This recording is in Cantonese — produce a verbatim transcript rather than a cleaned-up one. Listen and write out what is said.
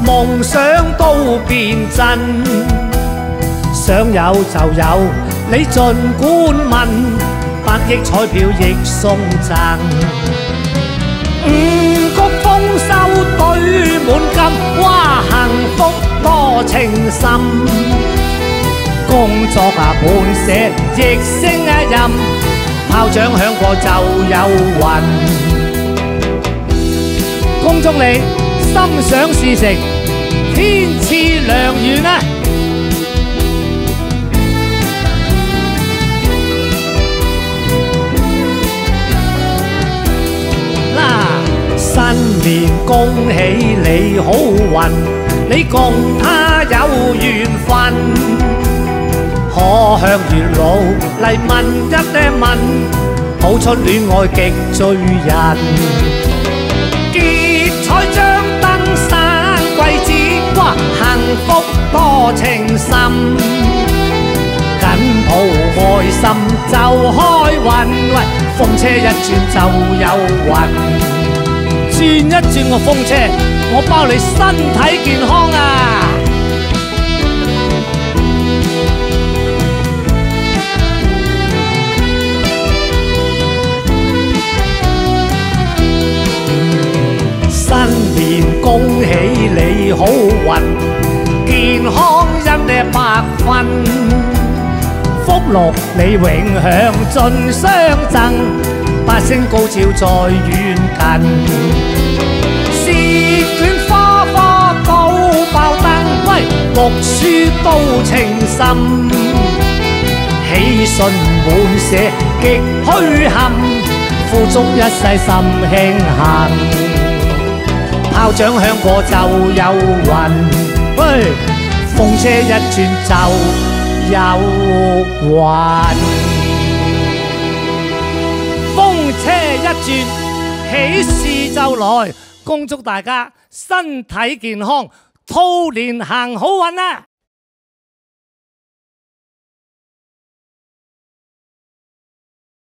夢想都變真。想有就有，你盡管問，百億彩票亦送贈。五谷豐收堆滿金，哇！幸福多情深。工作啊滿瀉，亦聲啊任，炮仗響過就有雲。恭祝你心想事成，天賜良緣啊！新年恭喜你好運，你共他有緣分。可向月老嚟問一問，抱出戀愛極醉人。結彩張燈生貴子，哇！幸福多情深。緊抱愛心就開運，喂！風車一轉就有運。轉一轉個風車，我包你身體健康啊！新年恭喜你好運，健康因你百分，福祿你永享盡相贈。八星高照在遠近，試卷花花都爆燈，喂！讀書都情深，喜訊滿瀉極虛憾，富足一世心慶幸。炮仗響過就有雲，喂！風車一轉就有雲。風車一轉，喜事就來，恭祝大家身體健康，兔年行好運啊！